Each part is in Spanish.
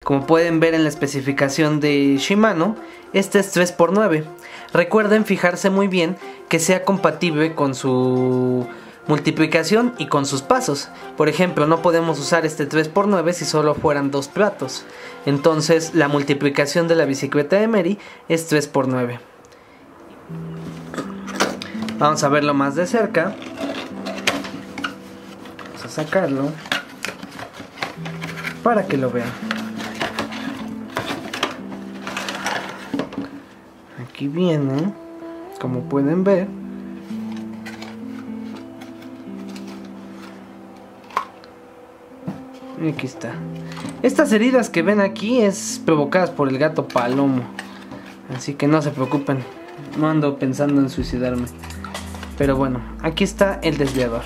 Como pueden ver en la especificación de Shimano, este es 3x9. Recuerden fijarse muy bien que sea compatible con su multiplicación y con sus pasos. Por ejemplo, no podemos usar este 3x9 si solo fueran 2 platos. Entonces la multiplicación de la bicicleta de Emery es 3x9. Vamos a verlo más de cerca. Vamos a sacarlo para que lo vean. Aquí viene, como pueden ver, y aquí está. Estas heridas que ven aquí es provocadas por el gato Palomo, así que no se preocupen, no ando pensando en suicidarme. Pero bueno, aquí está el desviador.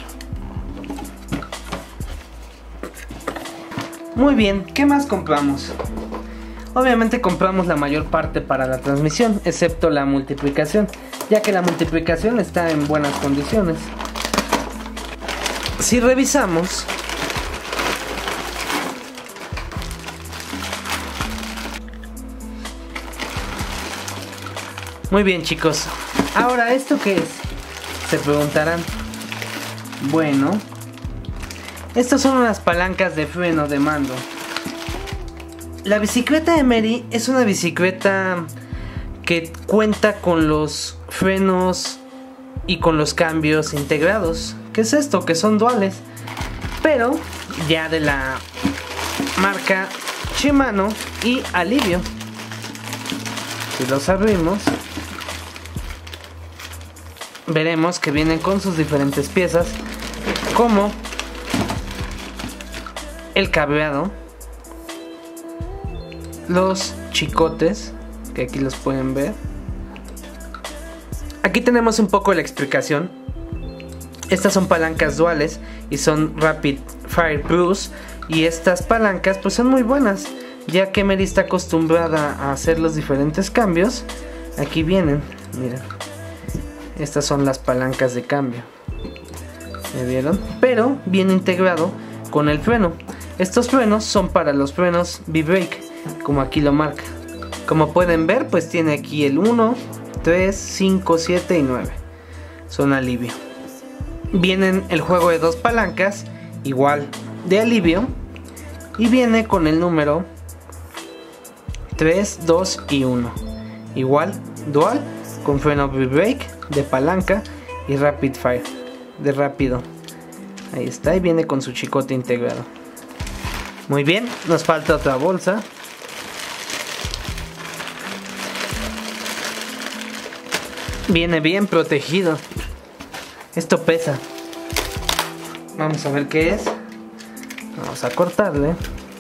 Muy bien, ¿qué más compramos? Obviamente compramos la mayor parte para la transmisión, excepto la multiplicación, ya que la multiplicación está en buenas condiciones. Si revisamos, muy bien chicos, ahora ¿esto qué es? Se preguntarán. Bueno, estas son unas palancas de freno de mando. La bicicleta Emery es una bicicleta que cuenta con los frenos y con los cambios integrados. ¿Qué es esto? Que son duales, pero ya de la marca Shimano y Alivio. Si los abrimos, veremos que vienen con sus diferentes piezas, como el cableado, los chicotes, que aquí los pueden ver. Aquí tenemos un poco la explicación. Estas son palancas duales y son Rapid Fire Plus, y estas palancas pues son muy buenas, ya que Emery está acostumbrada a hacer los diferentes cambios. Aquí vienen, miren, estas son las palancas de cambio, ¿me vieron? Pero viene integrado con el freno. Estos frenos son para los frenos V-Brake, como aquí lo marca. Como pueden ver, pues tiene aquí el 1, 3, 5, 7 y 9. Son Alivio. Vienen el juego de dos palancas, igual de Alivio, y viene con el número 3, 2 y 1. Igual, dual, con freno V-Brake, de palanca y Rapid Fire, de rápido. Ahí está, y viene con su chicote integrado. Muy bien, nos falta otra bolsa. Viene bien protegido. Esto pesa. Vamos a ver qué es. Vamos a cortarle.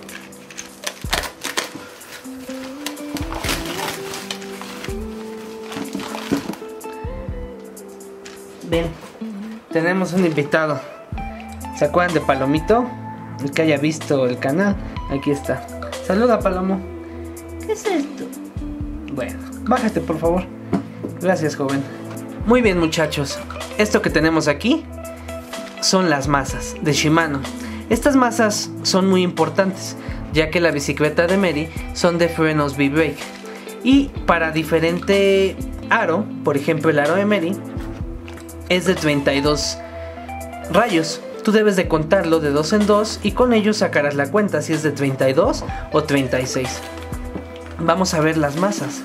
Bien, tenemos un invitado. ¿Se acuerdan de Palomito? El que haya visto el canal, aquí está. Saluda, Palomo. ¿Qué es esto? Bueno, bájate por favor. Gracias, joven. Muy bien, muchachos, esto que tenemos aquí son las masas de Shimano. Estas masas son muy importantes, ya que la bicicleta de Emery son de frenos V-Brake, y para diferente aro, por ejemplo el aro de Emery es de 32 rayos. Tú debes de contarlo de 2 en 2 y con ello sacarás la cuenta si es de 32 o 36. Vamos a ver las masas.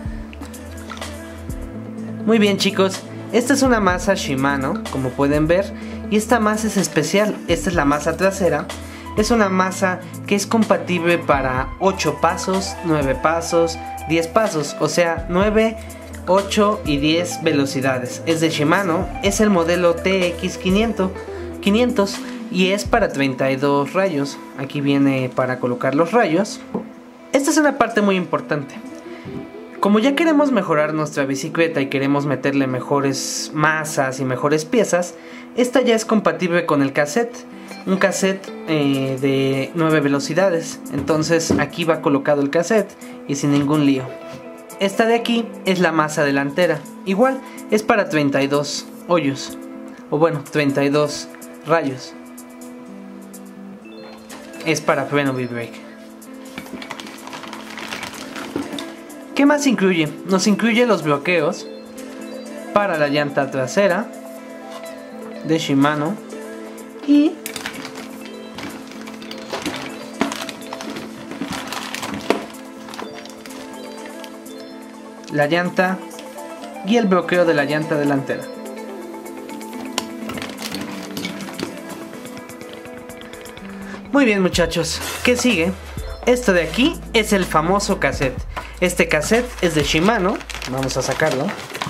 Muy bien, chicos, esta es una masa Shimano, como pueden ver, y esta masa es especial. Esta es la masa trasera. Es una masa que es compatible para 8 pasos, 9 pasos, 10 pasos, o sea, 9, 8 y 10 velocidades. Es de Shimano, es el modelo TX500 y es para 32 rayos. Aquí viene para colocar los rayos. Esta es una parte muy importante. Como ya queremos mejorar nuestra bicicleta y queremos meterle mejores masas y mejores piezas, esta ya es compatible con el cassette. Un cassette de 9 velocidades. Entonces aquí va colocado el cassette y sin ningún lío. Esta de aquí es la masa delantera. Igual es para 32 hoyos. O bueno, 32 rayos. Es para freno V-Brake. ¿Qué más incluye? Nos incluye los bloqueos para la llanta trasera de Shimano y la llanta y el bloqueo de la llanta delantera. Muy bien, muchachos, ¿qué sigue? Esto de aquí es el famoso cassette. Este cassette es de Shimano. Vamos a sacarlo.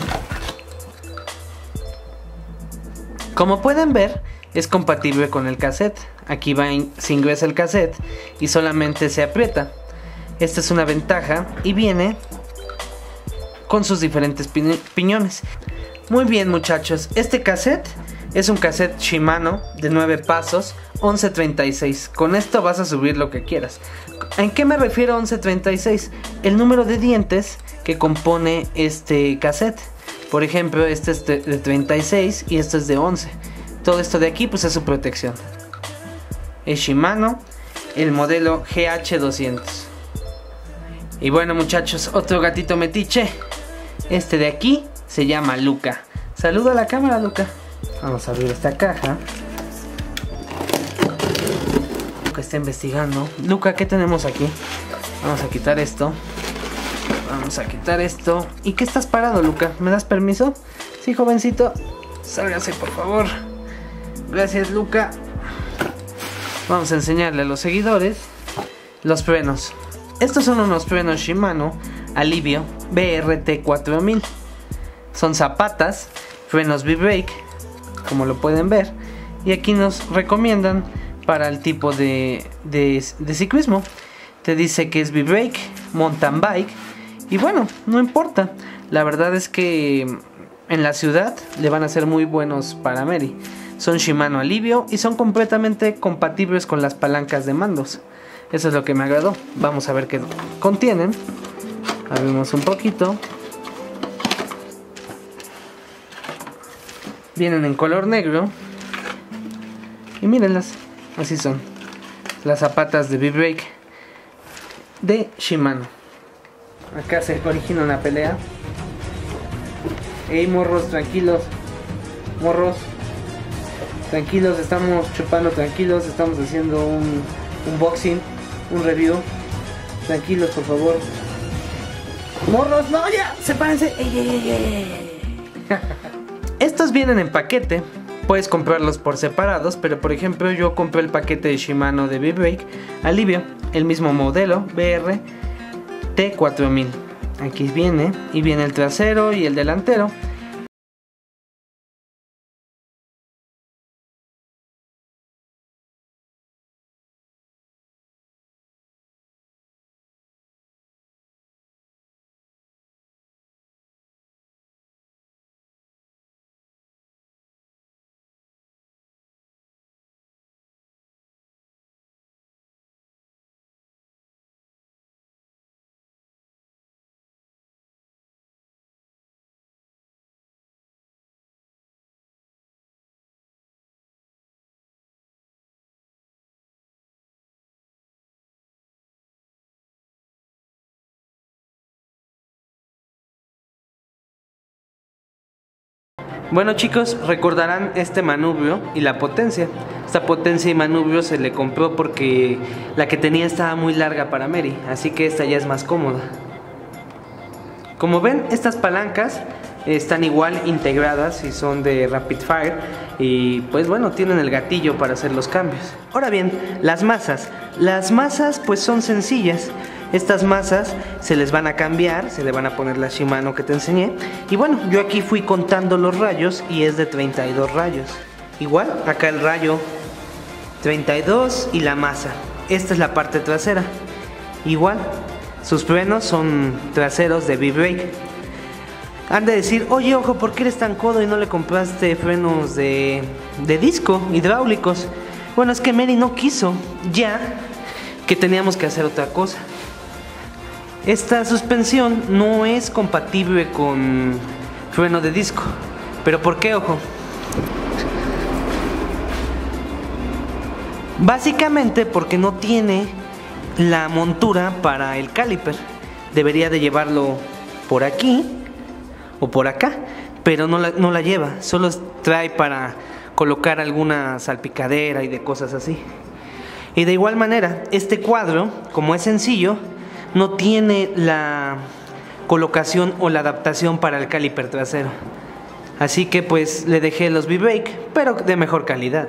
Como pueden ver, es compatible con el cassette. Aquí se ingresa el cassette y solamente se aprieta. Esta es una ventaja y viene con sus diferentes piñones. Muy bien, muchachos, este cassette es un cassette Shimano de 9 pasos 1136. Con esto vas a subir lo que quieras. ¿En qué me refiero a 1136? El número de dientes que compone este cassette. Por ejemplo, este es de 36 y este es de 11. Todo esto de aquí pues es su protección. Es Shimano, el modelo GH200. Y bueno, muchachos, otro gatito metiche. Este de aquí se llama Luca. Saluda a la cámara, Luca. Vamos a abrir esta caja. Luca está investigando. Luca, ¿qué tenemos aquí? Vamos a quitar esto. Vamos a quitar esto. ¿Y qué estás parado, Luca? ¿Me das permiso? Sí, jovencito. Sálgase, por favor. Gracias, Luca. Vamos a enseñarle a los seguidores los frenos. Estos son unos frenos Shimano Alivio BRT 4000. Son zapatas, frenos V-Brake, como lo pueden ver. Y aquí nos recomiendan para el tipo de ciclismo. Te dice que es V-Brake, mountain bike. Y bueno, no importa. La verdad es que en la ciudad le van a ser muy buenos para Mary. Son Shimano Alivio y son completamente compatibles con las palancas de mandos. Eso es lo que me agradó. Vamos a ver qué contienen. Abrimos un poquito. Vienen en color negro. Y mírenlas. Así son. Las zapatas de V-Brake de Shimano. Acá se origina una pelea. Ey, morros, tranquilos. Morros, tranquilos, estamos chupando tranquilos. Estamos haciendo un unboxing, un review. Tranquilos, por favor. Morros, no, ya, sepárense. Ey, ey, ey, ey. Estos vienen en paquete. Puedes comprarlos por separados, pero por ejemplo yo compré el paquete de Shimano de V-Brake Alivio, el mismo modelo BRT 4000. Aquí viene, y viene el trasero y el delantero. Bueno, chicos, recordarán este manubrio y la potencia. Esta potencia y manubrio se le compró porque la que tenía estaba muy larga para Mary, así que esta ya es más cómoda. Como ven, estas palancas están igual integradas y son de Rapid Fire y pues bueno, tienen el gatillo para hacer los cambios. Ahora bien, las masas pues son sencillas. Estas masas se les van a cambiar, se le van a poner la Shimano que te enseñé. Y bueno, yo aquí fui contando los rayos y es de 32 rayos. Igual, acá el rayo 32 y la masa. Esta es la parte trasera. Igual, sus frenos son traseros de V-Brake. Han de decir, oye, ojo, ¿por qué eres tan codo y no le compraste frenos de disco, hidráulicos? Bueno, es que Mary no quiso, ya que teníamos que hacer otra cosa. Esta suspensión no es compatible con freno de disco. ¿Pero por qué, ojo? Básicamente porque no tiene la montura para el caliper. debería de llevarlo por aquí o por acá, pero no la lleva, solo trae para colocar alguna salpicadera y de cosas así. Y de igual manera, este cuadro, como es sencillo, no tiene la colocación o la adaptación para el caliper trasero. Así que pues le dejé los V-Brake, pero de mejor calidad.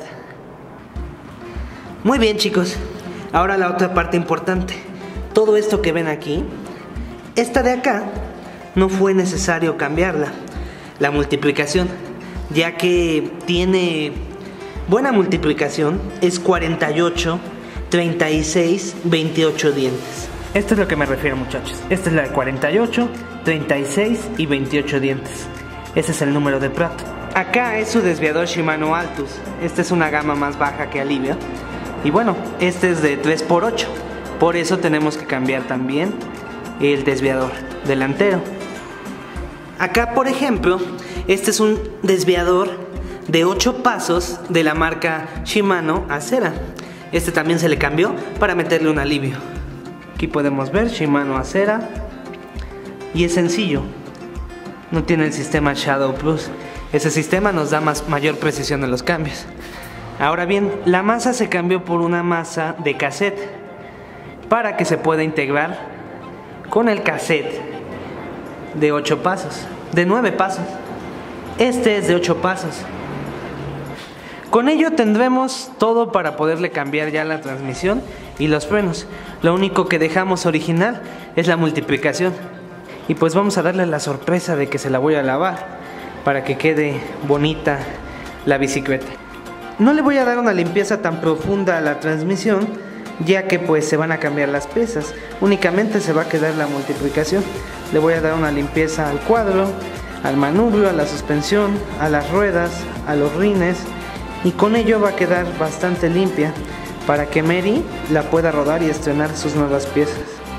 Muy bien, chicos, ahora la otra parte importante. Todo esto que ven aquí, esta de acá, no fue necesario cambiarla, la multiplicación, ya que tiene buena multiplicación, es 48, 36, 28 dientes. Esto es lo que me refiero, muchachos. Esta es la de 48, 36 y 28 dientes. Ese es el número de Pratt. Acá es su desviador Shimano Altus. Esta es una gama más baja que Alivia. Y bueno, este es de 3x8. Por eso tenemos que cambiar también el desviador delantero. Acá, por ejemplo, este es un desviador de 8 pasos de la marca Shimano Acera. Este también se le cambió para meterle un alivio. Aquí podemos ver Shimano Acera. Y es sencillo. No tiene el sistema Shadow Plus. Ese sistema nos da mayor precisión en los cambios. Ahora bien, la masa se cambió por una masa de cassette para que se pueda integrar con el cassette de 8 pasos, de 9 pasos. Este es de 8 pasos. Con ello tendremos todo para poderle cambiar ya la transmisión y los frenos. Lo único que dejamos original es la multiplicación. Y pues vamos a darle la sorpresa de que se la voy a lavar para que quede bonita la bicicleta. No le voy a dar una limpieza tan profunda a la transmisión, ya que pues se van a cambiar las piezas. Únicamente se va a quedar la multiplicación. Le voy a dar una limpieza al cuadro, al manubrio, a la suspensión, a las ruedas, a los rines, y con ello va a quedar bastante limpia para que Mary la pueda rodar y estrenar sus nuevas piezas.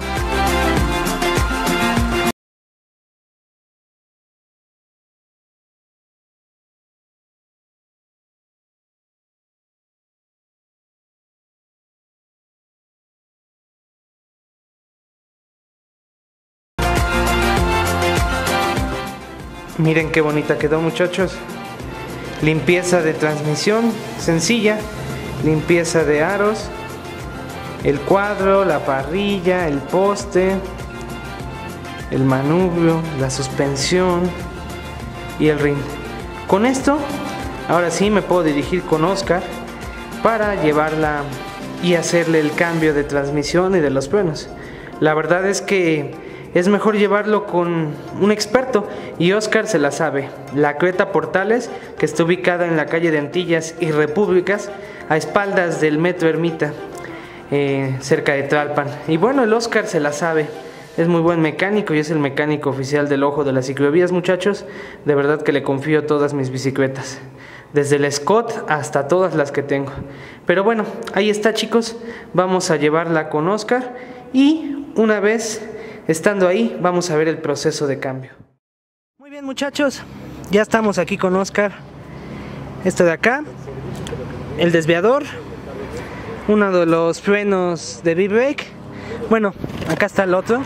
Miren qué bonita quedó, muchachos. Limpieza de transmisión sencilla, limpieza de aros, el cuadro, la parrilla, el poste, el manubrio, la suspensión y el rin. Con esto, ahora sí me puedo dirigir con Oscar para llevarla y hacerle el cambio de transmisión y de los frenos. La verdad es que es mejor llevarlo con un experto y Oscar se la sabe. La Creta Portales, que está ubicada en la calle de Antillas y Repúblicas, a espaldas del Metro Ermita, cerca de Tlalpan. Y bueno, el Oscar se la sabe. Es muy buen mecánico y es el mecánico oficial del Ojo de las Ciclovías, muchachos. De verdad que le confío todas mis bicicletas, desde el Scott hasta todas las que tengo. Pero bueno, ahí está, chicos. Vamos a llevarla con Oscar y una vez estando ahí, vamos a ver el proceso de cambio. Muy bien, muchachos, ya estamos aquí con Oscar. Esto de acá, el desviador, uno de los frenos de V-Brake. Bueno, acá está el otro.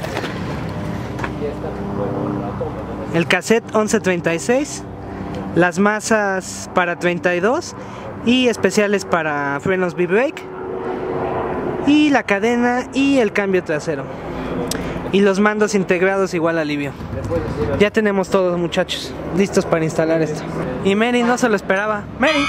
El cassette 1136, las masas para 32 y especiales para frenos V-Brake, y la cadena y el cambio trasero. Y los mandos integrados igual alivio. Ya tenemos todos, muchachos, listos para instalar esto. Y Mary no se lo esperaba. Mary.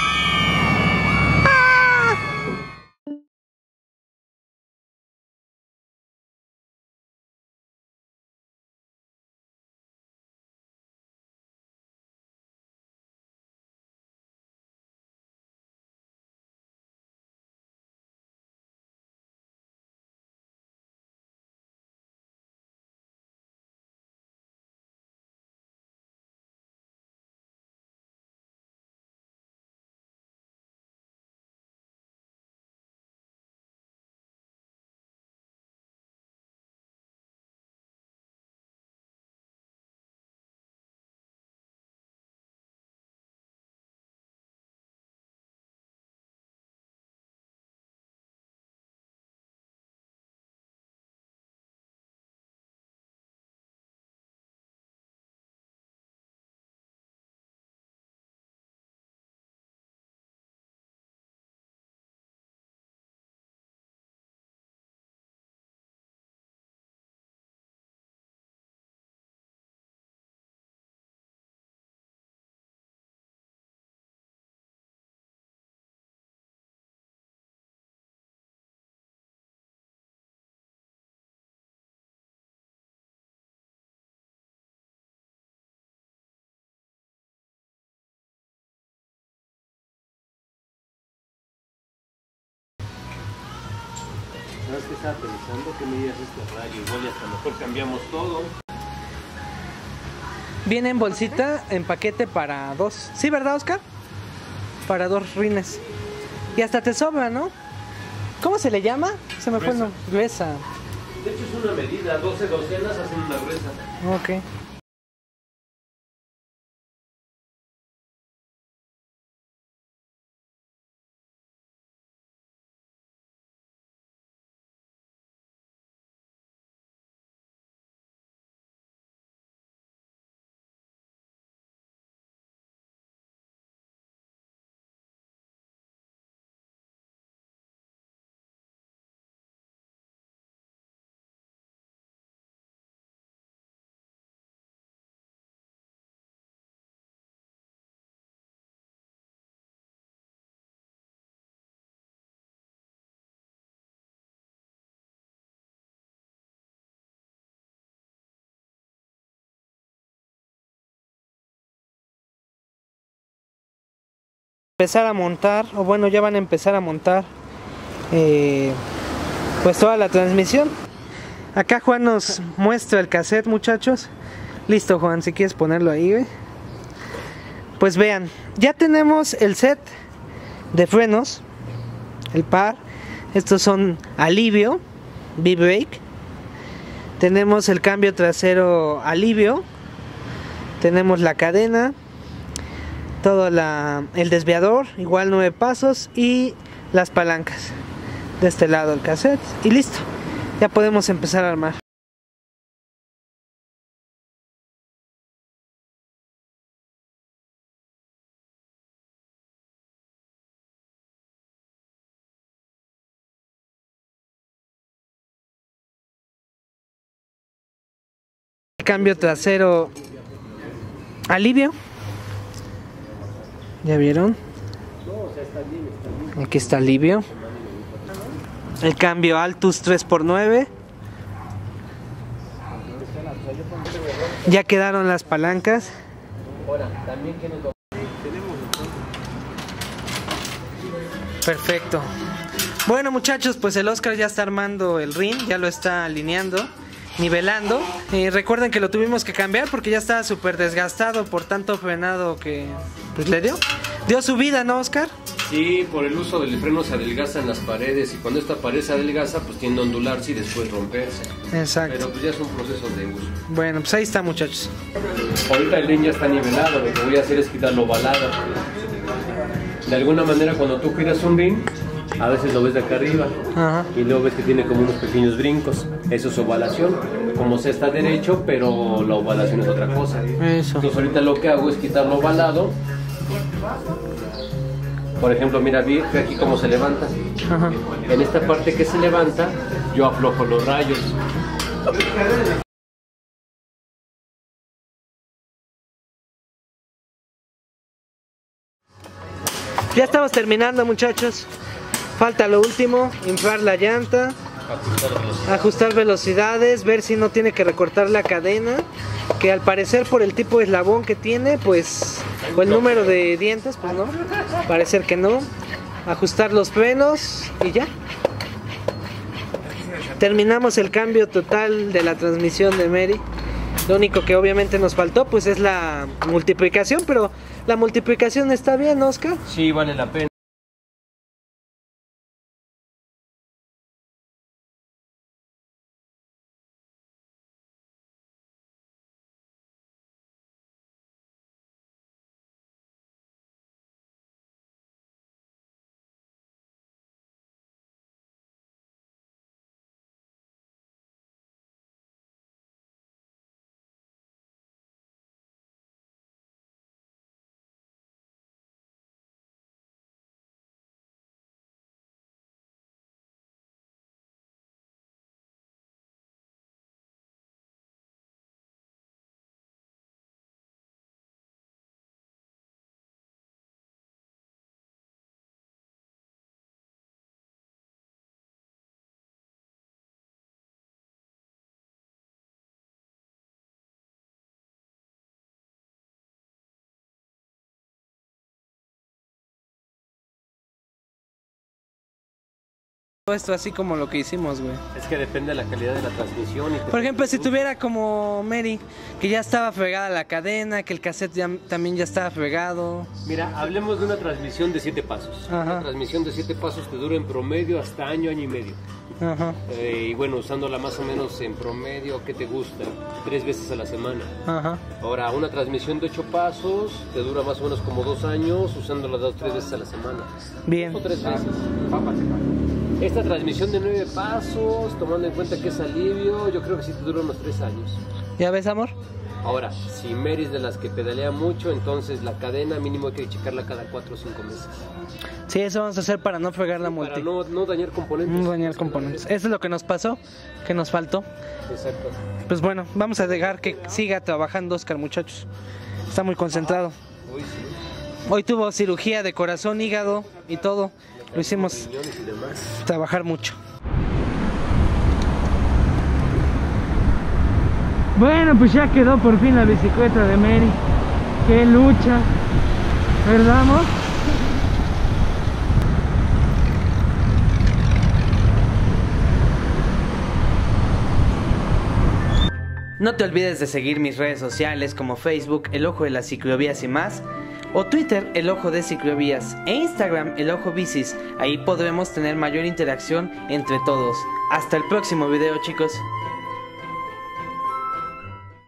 ¿Sabes qué estaba pensando? Que me digas este rayo, igual y hasta mejor cambiamos todo. Viene en bolsita, en paquete para 2. ¿Sí, verdad, Oscar? Para 2 rines. Y hasta te sobra, ¿no? ¿Cómo se le llama? Se me fue el nombre. Gruesa. De hecho es una medida, 12 docenas hacen una gruesa. Ok. Empezar a montar, o bueno, ya van a empezar a montar pues toda la transmisión. Acá Juan nos muestra el cassette, muchachos. Listo, Juan, si quieres ponerlo ahí, ¿ve? Pues vean, ya tenemos el set de frenos, el par. Estos son alivio, V-brake. Tenemos el cambio trasero alivio. Tenemos la cadena, todo el desviador, igual 9 pasos, y las palancas. De este lado el cassette y listo. Ya podemos empezar a armar. Cambio trasero alivio. ¿Ya vieron? Aquí está alivio. El cambio Altus 3x9. Ya quedaron las palancas. Perfecto. Bueno, muchachos, pues el Oscar ya está armando el ring, ya lo está alineando, nivelando. Recuerden que lo tuvimos que cambiar porque ya estaba súper desgastado por tanto frenado que pues le dio su vida, ¿no, Oscar? Sí, por el uso del freno se adelgazan las paredes y cuando esta pared se adelgaza pues tiende a ondularse y después romperse. Exacto. Pero pues ya es un proceso de uso. Bueno, pues ahí está, muchachos. Ahorita el ring ya está nivelado, lo que voy a hacer es quitarlo ovalado. De alguna manera cuando tú giras un ring, a veces lo ves de acá arriba. Ajá. Y luego ves que tiene como unos pequeños brincos. Eso es ovalación. Como se está derecho, pero la ovalación es otra cosa. Eso. Entonces ahorita lo que hago es quitarlo ovalado. Por ejemplo, mira, ve aquí cómo se levanta. Ajá. En esta parte que se levanta, yo aflojo los rayos. Ya estamos terminando, muchachos. Falta lo último, inflar la llanta, ajustar velocidades, ver si no tiene que recortar la cadena, que al parecer por el tipo de eslabón que tiene, pues, o el número de dientes, pues no, parecer que no. Ajustar los frenos y ya. Terminamos el cambio total de la transmisión de Mary. Lo único que obviamente nos faltó pues es la multiplicación, pero la multiplicación está bien, ¿no, Oscar? Sí, vale la pena. esto así como lo que hicimos, güey. Es que depende de la calidad de la transmisión. Por ejemplo, si tuviera como Mary, que ya estaba fregada la cadena, que el cassette también ya estaba fregado. Mira, hablemos de una transmisión de 7 pasos. Ajá. Una transmisión de 7 pasos te dura en promedio hasta año y medio. Ajá. Y bueno, usándola más o menos en promedio, ¿qué te gusta? 3 veces a la semana. Ajá. Ahora, una transmisión de 8 pasos te dura más o menos como 2 años, usándola 2 o 3 veces a la semana. Bien. 2 o 3 veces. Esta transmisión de 9 pasos, tomando en cuenta que es alivio, yo creo que sí te dura unos 3 años. ¿Ya ves, amor? Ahora, si Mary es de las que pedalea mucho, entonces la cadena mínimo hay que checarla cada 4 o 5 meses. Sí, eso vamos a hacer para no fregar la multi. Para no dañar componentes. No dañar componentes. Eso es lo que nos pasó, que nos faltó. Exacto. Pues bueno, vamos a dejar que siga trabajando Oscar, muchachos. Está muy concentrado. Hoy sí. Hoy tuvo cirugía de corazón, hígado y todo. Lo hicimos Riñones y demás. trabajar mucho. Bueno, pues ya quedó por fin la bicicleta de Mary. Qué lucha, ¿verdad, amor? No te olvides de seguir mis redes sociales como Facebook, El Ojo de las Ciclovías y más, o Twitter, El Ojo de Ciclovías, e Instagram, El Ojo Bicis. Ahí podremos tener mayor interacción entre todos. Hasta el próximo video, chicos.